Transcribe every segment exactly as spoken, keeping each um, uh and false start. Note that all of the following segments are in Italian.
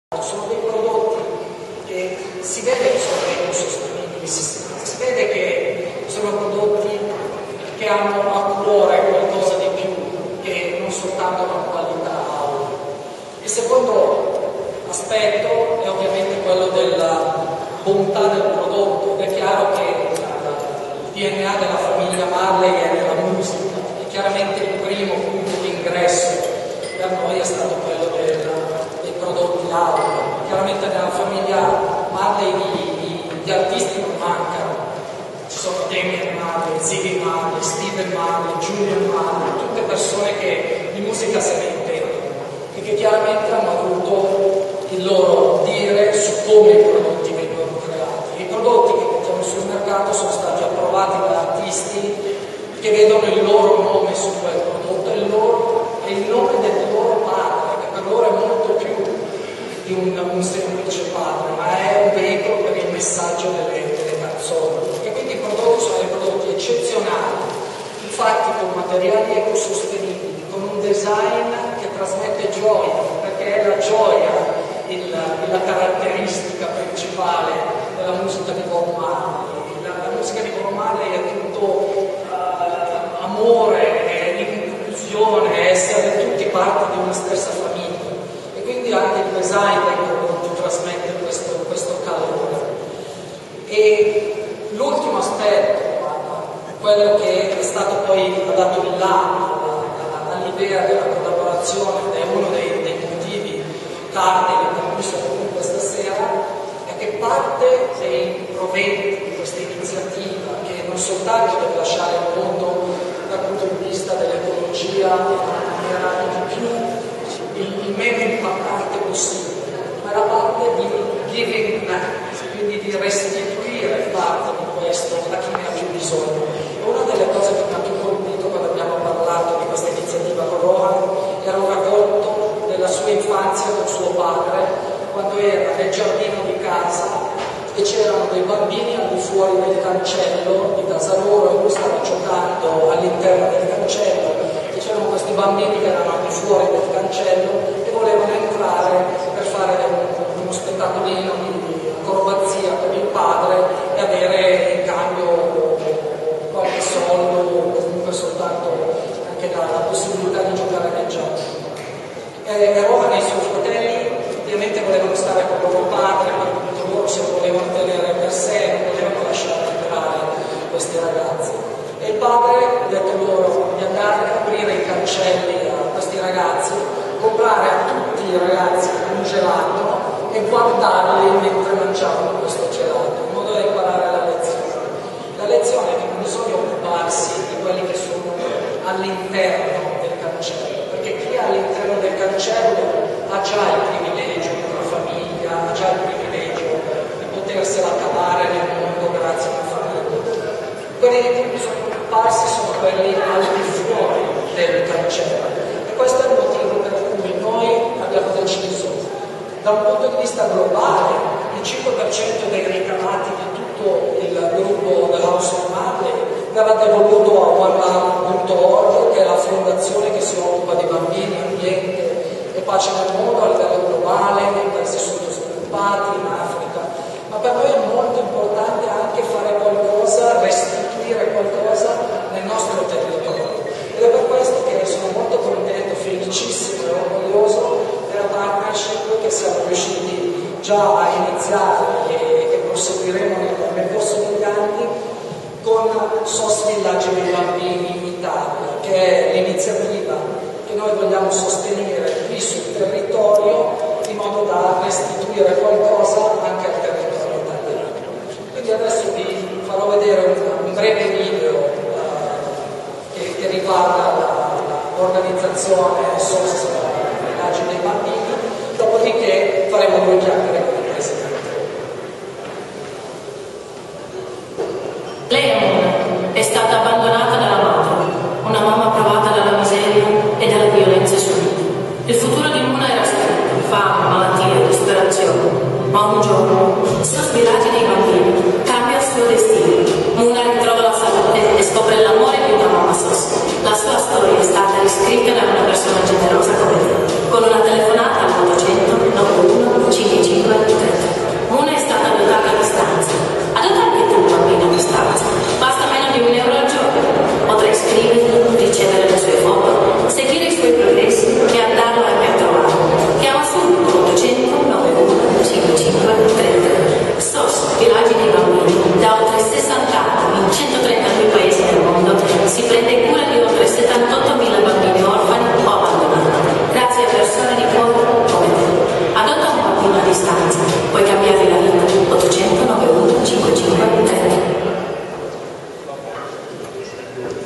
sono dei prodotti che si vede che sono dei sostenibili, si, si vede che sono prodotti che hanno a cuore qualcosa di più che non soltanto una qualità audio. Il secondo aspetto è ovviamente quello della bontà del prodotto. È chiaro che il D N A della famiglia Marley è nella musica e chiaramente il primo punto di ingresso per noi è stato quello del, dei prodotti audio. Chiaramente nella famiglia Marley di, di artisti non mancano. Ci sono Damian Marley, Ziggy Marley, Steven Marley, Julian Marley, tutte persone che di musica se ne intendono e che chiaramente hanno avuto il loro dire su come i prodotti vengono creati. I prodotti che mettiamo sul mercato sono stati approvati da artisti che vedono il loro nome su quel prodotto e il, loro, e il nome del loro padre, che per loro è molto più di un, un semplice padre, ma è un veicolo per il messaggio delle, delle canzoni. E quindi i prodotti sono dei prodotti eccezionali, fatti con materiali ecosostenibili, con un design che trasmette gioia, perché è la gioia il, la caratteristica principale della musica di Bob Marley. La, la musica di Bob Marley è tutto uh, amore, è inclusione, essere tutti parte di una stessa famiglia. E quindi anche il design dei prodotti trasmette questo, questo calore. E l'ultimo aspetto, quello che è stato poi dato il là all'idea della collaborazione, ed è uno dei, dei motivi cardini per cui sono qui questa sera, è che parte dei proventi di questa iniziativa, che non soltanto deve lasciare il mondo dal punto di vista dell'ecologia in maniera di più, il, il meno impattante possibile, ma la parte di giving back, quindi di restituire parte di questo a chi ne ha più bisogno. E una delle cose che mi ha più colpito quando abbiamo parlato di questa iniziativa con Rohan era un racconto della sua infanzia con suo padre, quando era nel giardino di casa e c'erano dei bambini al di fuori del cancello di casa loro e lui stava giocando all'interno del cancello e c'erano questi bambini che erano al di fuori del cancello e volevano entrare per fare uno spettacolino di acrobazia con il padre e avere in cambio qualche soldo o comunque soltanto anche la, la possibilità di giocare nel gioco. E Rohan e i suoi fratelli ovviamente volevano stare con il loro padre, ma loro se lo volevano tenere per sé, non volevano lasciare entrare questi ragazzi. E il padre ha detto loro di andare a aprire i cancelli a questi ragazzi, comprare a tutti i ragazzi un gelato e guardarli mentre mangiavano questo gelato, in modo da imparare la lezione. La lezione è che non bisogna occuparsi di quelli che sono all'interno del cancello, perché chi è all'interno del cancello ha già il privilegio di una famiglia, ha già il privilegio di potersela cavare nel mondo grazie a una famiglia. Quelli di cui bisogna occuparsi sono quelli al di fuori del cancello. E questo è il motivo per cui noi abbiamo deciso, da un punto di vista globale, il cinque per cento dei ricavati di tutto il gruppo The House of Marley verrà devoluto a one love punto org, che è la fondazione che si occupa di bambini, ambiente e pace nel mondo a livello globale, nei paesi sottosviluppati, in Africa. Ma per noi è molto importante anche fare qualcosa, restituire qualcosa nel nostro territorio. Ed è per questo che sono molto contento, felicissimo e orgoglioso della partnership che siamo riusciti già a iniziare e che proseguiremo nel, nel corso degli anni con S O S Villaggi dei Bambini in Italia, che è l'iniziativa che noi vogliamo sostenere qui sul territorio in modo da restituire qualcosa anche al territorio italiano. Quindi adesso vi farò vedere un, un breve video uh, che, che riguarda l'organizzazione S O S Villaggi dei Bambini, dopodiché faremo due chiacchiere con il Presidente. Leon è stata abbandonata dalla madre, una mamma provata dalla miseria e dalla violenza subita. Il futuro di Muna era scritto, fame, malattia, disperazione. Ma un giorno, S O S Villaggi dei Bambini cambia il suo destino. Muna ritrova la salute e scopre l'amore di una mamma S O S. La sua storia è stata riscritta da una persona generosa come te, con una telefonata al ottocento novantuno cinquecento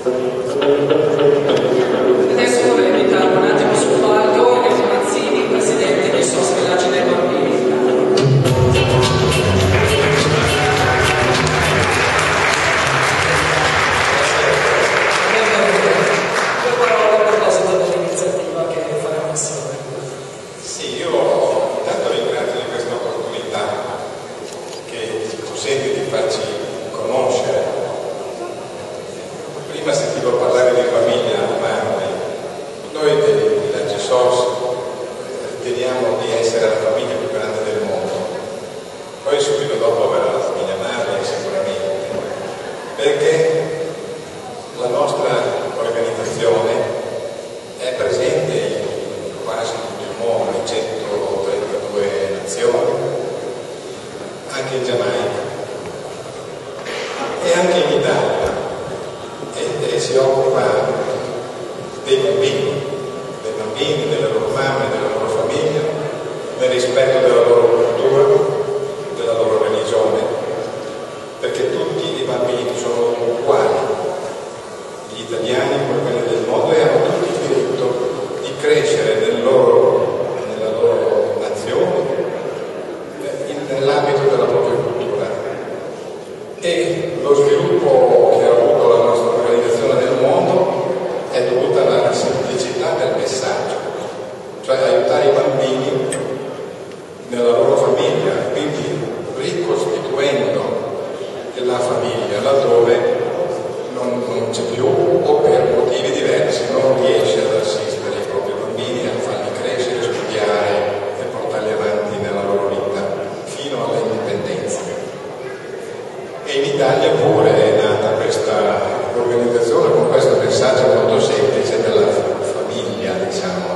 Adesso vorrei invitare un attimo sul palco Enrico Mazzini, presidente dei S O S Villaggi dei Bambini. Due parole a proposito dell'iniziativa che faremo insieme. Sì, io intanto ringrazio di questa opportunità che ci consente di farci conoscere. Prima sentivo parlare di famiglia, ma noi del Villaggio S O S riteniamo di essere la famiglia più grande del mondo. Poi subito dopo verrà la famiglia madre sicuramente, perché la nostra organizzazione è presente in quasi tutto il mondo, eccetto trentadue nazioni, anche in Giamaica e anche in Italia. E si occupa dei bambini, dei bambini, delle loro mamme, della loro famiglia, nel rispetto della loro cultura, della loro religione, perché tutti i bambini sono uguali, gli italiani come quelli del mondo, e hanno tutti il diritto di crescere nel loro, nella loro nazione, nell'ambito della propria cultura. E lo sviluppo che ha avuto la nostra organizzazione nel mondo è dovuta alla semplicità del messaggio, cioè aiutare i bambini nella loro famiglia, quindi ricostituendo la famiglia laddove non, non c'è più, o per motivi diversi non riesce ad assistere i propri bambini, a farli crescere, studiare e portarli avanti nella loro vita fino all'indipendenza. E in Italia pure è nata questa organizzazione con questo messaggio molto semplice della famiglia, diciamo.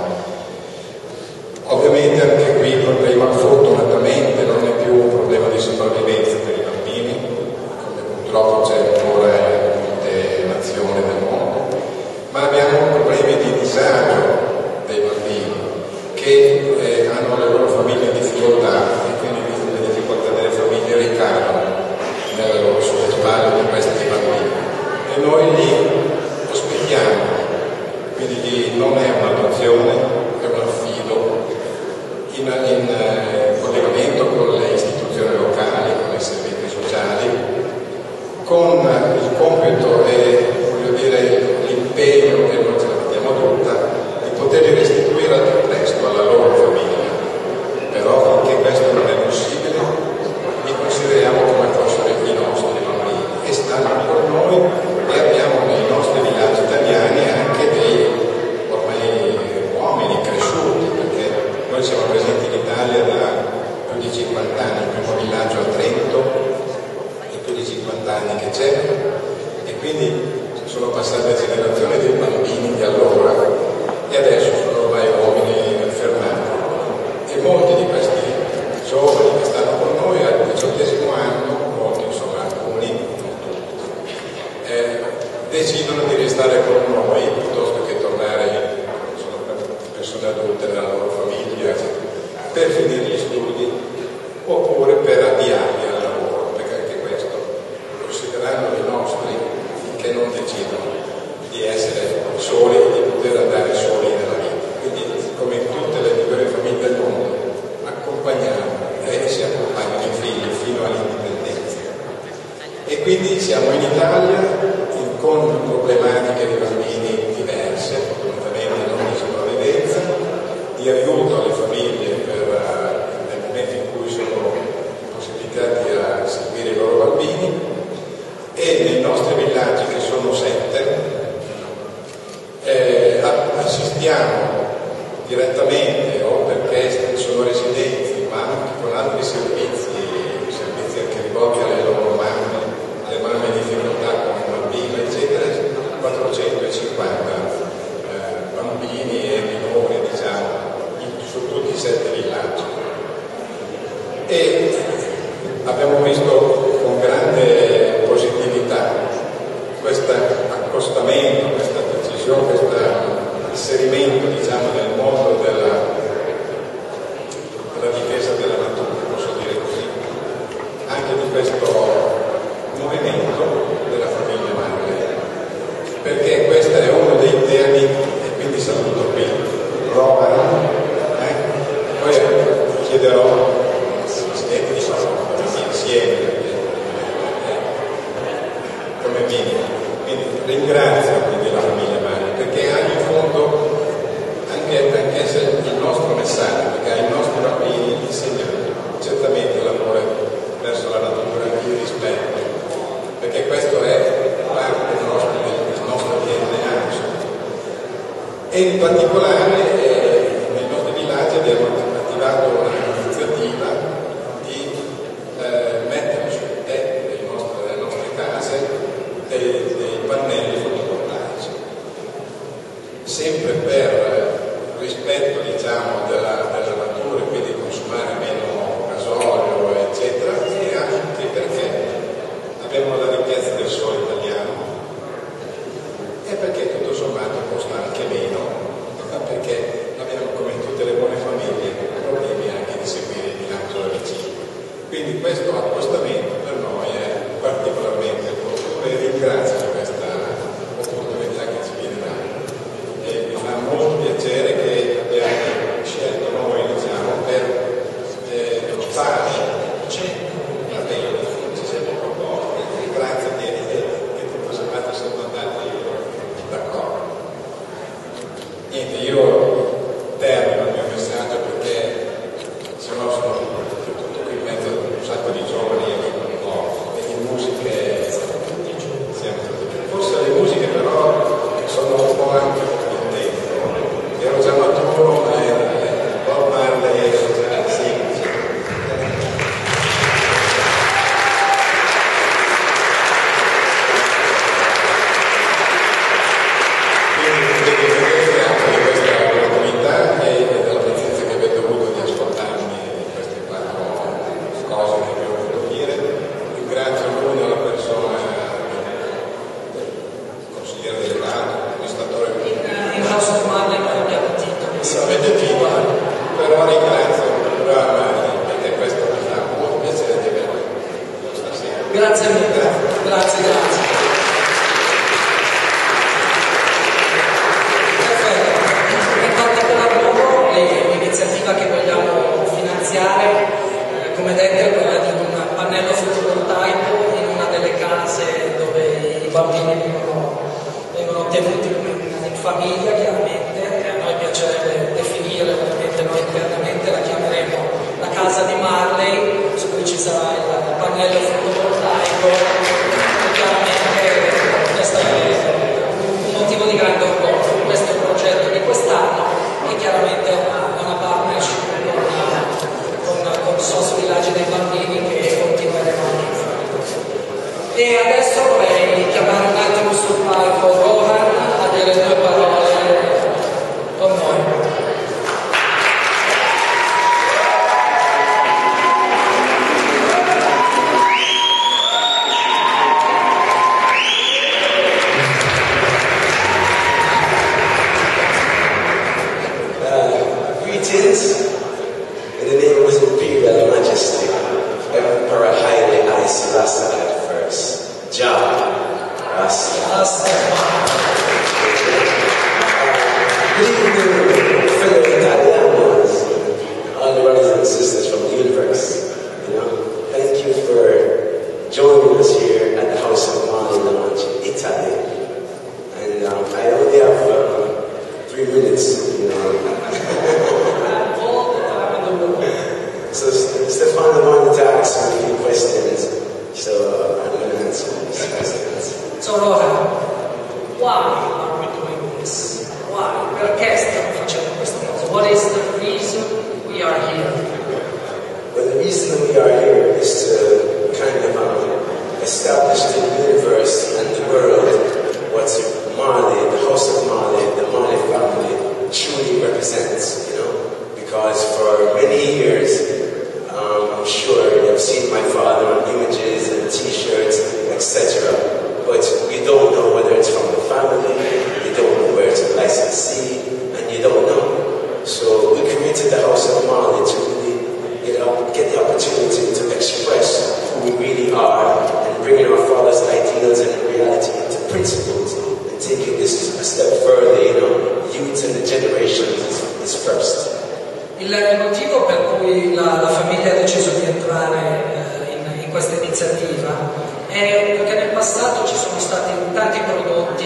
Ovviamente anche qui il problema fortunatamente non è più un problema di sopravvivenza per i bambini, come purtroppo c'è ancora in molte nazioni del mondo, ma abbiamo problemi di disagio dei bambini che eh, hanno le loro famiglie in difficoltà, e quindi le difficoltà delle famiglie ricadono nelle loro sulle spalle di questi bambini, e noi li ospitiamo, quindi non è un'adozione, è un affido in, in eh, collegamento con le istituzioni locali, con i servizi sociali, con il compito e, voglio dire, l'impegno, che noi ce la mettiamo tutta, di poterli restituire al più presto alla loro famiglia. Però finché questo non è possibile, li consideriamo come fossero i nostri bambini e stanno con noi, e abbiamo nei nostri villaggi italiani anche dei ormai uomini cresciuti, perché noi siamo presenti in Italia da più di cinquanta anni, il primo villaggio a Trento è più di cinquanta anni che c'è, e quindi sono passate generazioni dei bambini di allora e adesso sono ormai uomini affermati, e molti di questi giovani che stanno con noi al diciottesimo anno, molti insomma, alcuni, non tutti, eh, decidono di restare con noi piuttosto che tornare, sono persone adulte nella loro famiglia, per finire gli studi oppure per avviarli al lavoro, perché anche questo, considerando i nostri, finché non decidono di essere soli, di poter andare soli nella vita. Quindi, come in tutte le migliori famiglie del mondo, accompagniamo e si accompagnano i figli fino all'indipendenza. E quindi siamo in Italia in, con problematiche di bambini diverse, fortunatamente non di sopravvivenza, di aiuto alle famiglie per, uh, nel momento in cui sono possibilitati a seguire i loro bambini, e nei nostri villaggi, che sono sette, eh, assistiamo direttamente o perché sono residenti, ma anche con altri servizi, servizi anche rivolti alle loro mamme, alle mamme in difficoltà con i bambini, eccetera, quattrocentocinquanta eh, bambini e minori, diciamo, in, su tutti i sette villaggi. E abbiamo visto con grande positività questo accostamento, questa decisione, questo inserimento, diciamo, nel mondo della, della difesa della natura, posso dire così, anche di questo movimento della famiglia madre, perché ringrazio quindi la famiglia Mani, perché anche in fondo, anche, anche se il nostro messaggio, perché ai nostri bambini insegna certamente l'amore verso la natura, il rispetto, perché questo è parte del nostro, del nostro D N A. E in particolare eh, nei nostri villaggi abbiamo attivato un'iniziativa di eh, mettere sul tetto delle nostre, delle nostre case dei, dei pannelli fotovoltaici, sempre per rispetto, diciamo, della, della natura, quindi consumare meno gasolio eccetera, e anche perché abbiamo la ricchezza del sole italiano e perché tutto sommato costa anche meno, ma perché abbiamo, come in tutte le buone famiglie, problemi anche di seguire il bilancio da vicino. Quindi questo accostamento per noi è particolarmente opportuno e ringrazio per questa opportunità che ci viene data. E mi fa molto piacere che abbiamo scelto noi, diciamo, per eh, fare va bene, ci siamo proposti, grazie a te che tutto sommato siamo andati d'accordo. Niente, io termino il mio messaggio perché se no sono tutto qui in mezzo a un sacco di giovani e un po' e di musiche, siamo tutti. Forse le musiche però sono un po' anche il tempo. Ero già maturo, ma un po' Marley ero già semplice. Grazie mille, grazie, grazie. Perfetto. In particolar modo l'iniziativa che vogliamo finanziare, eh, come detto, è quella di un pannello fotovoltaico in una delle case dove i bambini vengono, vengono tenuti in famiglia, chiaramente. A noi piacerebbe definire, ovviamente noi internamente la chiameremo la casa di Marley, su cui ci sarà il pannello fotovoltaico, e chiaramente questo è un motivo di grande orgoglio. Questo è il progetto di quest'anno e chiaramente è una, una partnership con, con, con S O S Villaggi dei Bambini che continueremo a fare. E adesso vorrei chiamare un attimo sul palco Rohan a dire due parole con noi. In the name of His Imperial Majesty, Emperor Haile I Selassie the First, Jah Rasta. Good evening, fellow Italianos, all the brothers and sisters from the universe. You know, thank you for joining us here at the House of Mali Lounge, Italy. And um, I only have uh, three minutes, you know. So Stefano wanted to ask me a few questions, so uh, I'm going to answer these questions. So Rohan, why are we doing this? Why? Perché stiamo facendo questa cosa? What is the reason we are here? Well, the reason we are here is to kind of um, establish to the universe and the world what Mali, the House of Mali, the Mali family truly represents, you know? Because for many years, Um, I'm sure you've seen my father on images and t-shirts, et cetera. But you don't know whether it's from the family, you don't know where it's a licensee, and you don't know. So we created the House of Mali to really get, up, get the opportunity to express who we really are and bringing our father's ideals and reality into principles and taking this a step further, you know, youth and the generations is, is first. Il motivo per cui la, la famiglia ha deciso di entrare eh, in, in questa iniziativa è perché nel passato ci sono stati tanti prodotti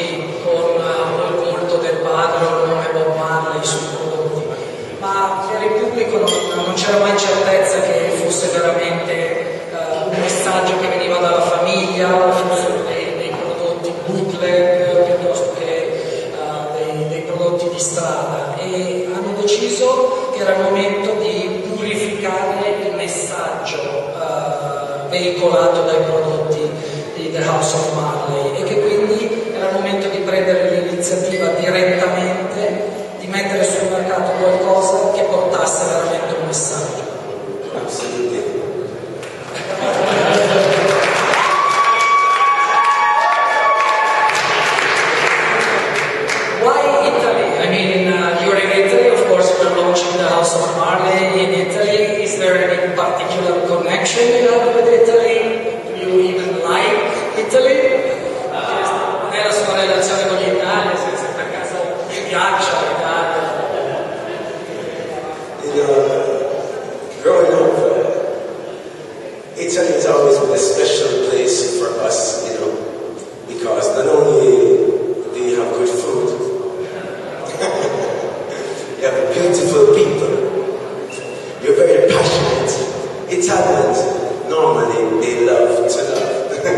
bootleg piuttosto che uh, dei, dei prodotti di strada, e hanno deciso che era il momento di purificare il messaggio uh, veicolato dai prodotti di The House of Marley, e che quindi era il momento di prendere l'iniziativa direttamente di mettere sul mercato qualcosa che portasse veramente un messaggio. Absolutely. Why Italy? I mean, uh, you're in Italy, of course, you're launching the House of Marley in Italy. Is there any particular connection you have with Italy? Do you even like Italy? Uh, non è la sua relazione con l'Italia, se per caso vi piaccia l'Italia? You know, growing up, uh, Italy has always been a special place for us, you know, because not only do you have good food, you have beautiful people, you're very passionate. Italians, normally, they love to love.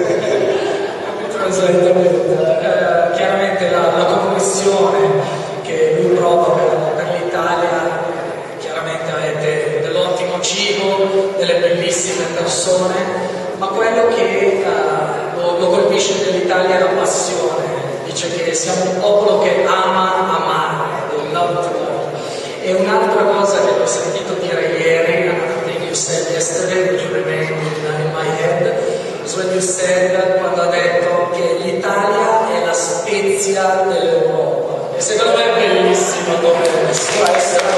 Uh, chiaramente la, la connessione che lui prova per, per l'Italia, chiaramente avete dell'ottimo cibo, delle bellissime persone, ma quello che uh, lo, lo colpisce dell'Italia è la passione. Dice che siamo un popolo che ama amare, they love to love. E un'altra cosa che ho sentito dire ieri, another thing you said yesterday, which remained in, in my head, is when you said, quando ha detto che l'Italia è la Spezia dell'Europa. E secondo me è bellissimo come Spice So,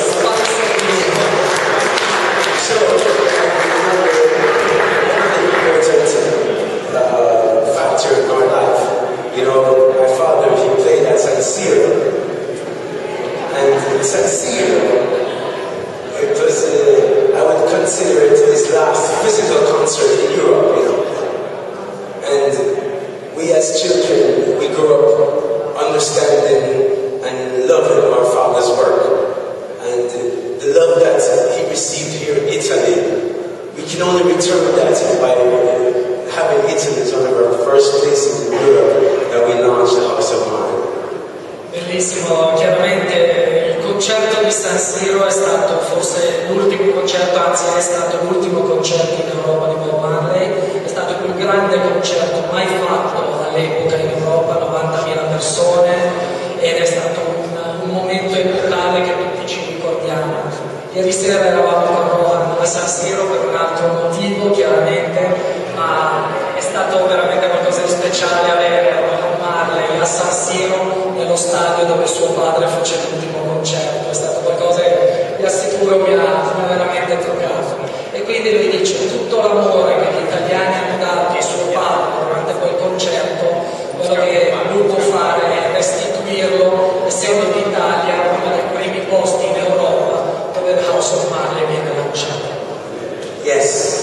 important uh, factor in our life. You know, my father, he played at San Siro. And San Siro, it was, uh, I would consider it his last physical concert in Europe, you know. And we as children, we grew up understanding and loving our father's work. And the love that he received here in Italy, we can only return that by having Italy as one of our first places in Europe that we launched the House of Marley. bellissimo, chiaramente il concerto di San Siro è stato forse l'ultimo concerto, anzi è stato l'ultimo concerto in Europa di Bob Marley, è stato il più grande concerto mai fatto all'epoca in Europa, novantamila persone, ed è stato un, un momento epocale che tutti ci ricordiamo. Ieri sera eravamo con Rohan a San Siro per un altro motivo chiaramente, ma è stato veramente qualcosa di speciale avere Rohan Marley a San Siro, nello stadio dove suo padre fece l'ultimo concerto. È stato qualcosa che vi assicuro mi ha, mi ha veramente toccato. E quindi lui dice tutto l'amore che gli italiani hanno dato a suo padre durante quel concerto, quello che lui può fare è restituirlo, essendo l'Italia uno dei primi posti in Europa dove il House of Marley viene lanciato. Yes.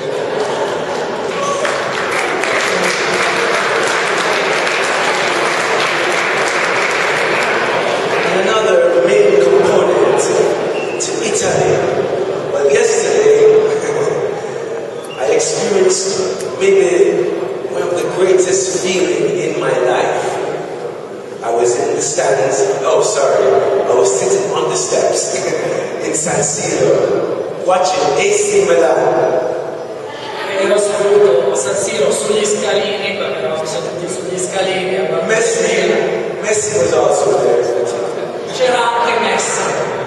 And another main component to Italy. Well, yesterday I experienced maybe one of the greatest feeling in my life. I was in the stands, oh sorry, I was sitting on the steps in San Siro watching A C Milan. Ero seduto a San Siro sugli scalini, perché eravamo seduti sugli scalini. Messi, Messi was also there. C'era anche Messi.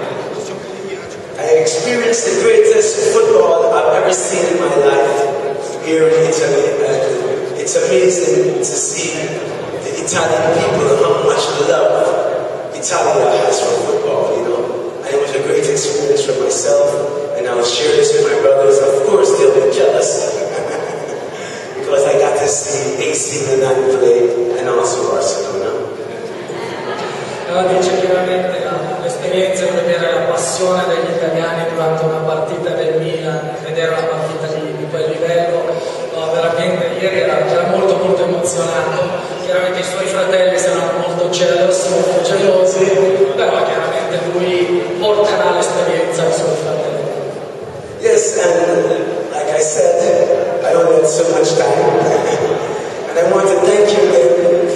I experienced the greatest football I've ever seen in my life here in Italy, and it's amazing to see the Italian people, how much love Italia has for football, you know. And it was a great experience for myself, and I will share this with my brothers. Of course, they'll be jealous because I got to see A C Milan play and also Barcelona. Allora dice chiaramente l'esperienza di vedere la passione degli italiani durante una partita del Milan, vedere una partita di, di quel livello, no, veramente ieri era, era molto molto emozionato. Chiaramente i suoi fratelli saranno molto gelosi, molto gelosi, però chiaramente lui porterà l'esperienza ai suoi fratelli. Yes, and like I said, I only had so much time, and I want to thank you again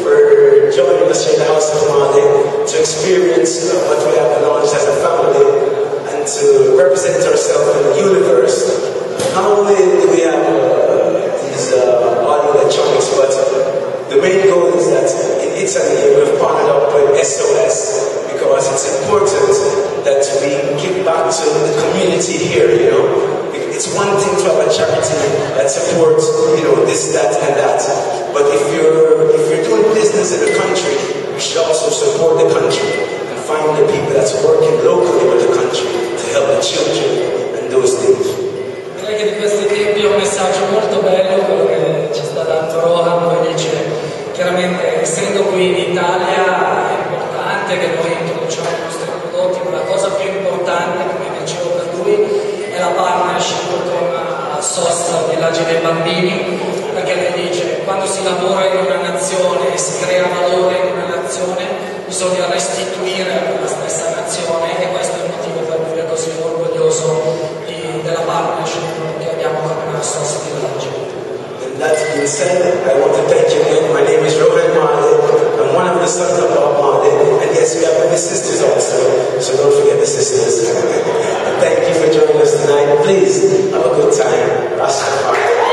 knows that in Italy we've partnered up with S O S because it's important that we give back to the community here, you know. It's one thing to have a charity that supports, you know, this, that, and that. But if you're if you're doing business in the country, you should also support the country and find the people that's working locally with the country to help the children and those things. Direi che di questi tempi è un messaggio molto bello quello che ci sta dando Rohan, poi dice chiaramente essendo qui in Italia è importante che noi introduciamo i nostri prodotti, ma la cosa più importante, come dicevo per lui, è la partnership con S O S, Villaggi dei Bambini, perché lei dice quando si lavora in una nazione e si crea valore in una nazione bisogna restituire a quella stessa nazione, e questo è il motivo per cui è così orgoglioso di, della partnership che abbiamo con S O S Villaggi. And that being said, I want to thank you again. My name is Rohan Male. I'm one of the sons of Bob Marley, and yes, we have many sisters also, so don't forget the sisters. And thank you for joining us tonight. Please have a good time. Rastafari.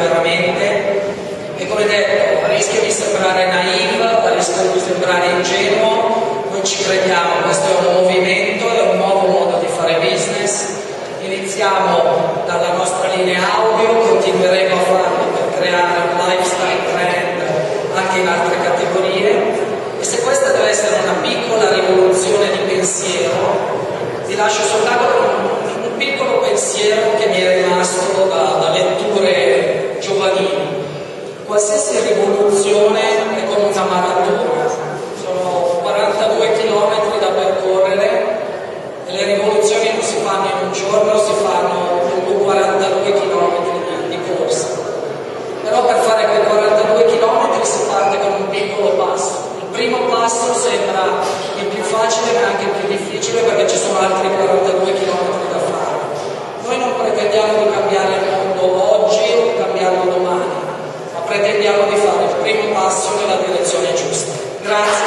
veramente e, come detto, rischia di sembrare naive, rischia di sembrare ingenuo, noi ci crediamo, questo è un movimento, è un nuovo modo di fare business, iniziamo dalla nostra linea audio, continueremo a farlo per creare un lifestyle brand anche in altre categorie, e se questa deve essere una piccola rivoluzione di pensiero, vi lascio soltanto un, un piccolo pensiero che mi è rimasto da, da letture giovanili. Qualsiasi rivoluzione è come una maratona, sono quarantadue chilometri da percorrere e le rivoluzioni non si fanno in un giorno, si fanno con quarantadue chilometri di, di corsa. Però per fare quei quarantadue chilometri si parte con un piccolo passo. Il primo passo sembra il più facile ma anche il più difficile perché ci sono altri quarantadue chilometri da fare. Noi non pretendiamo di cambiare il mondo oggi o cambiarlo domani, ma pretendiamo di fare il primo passo nella direzione giusta. Grazie.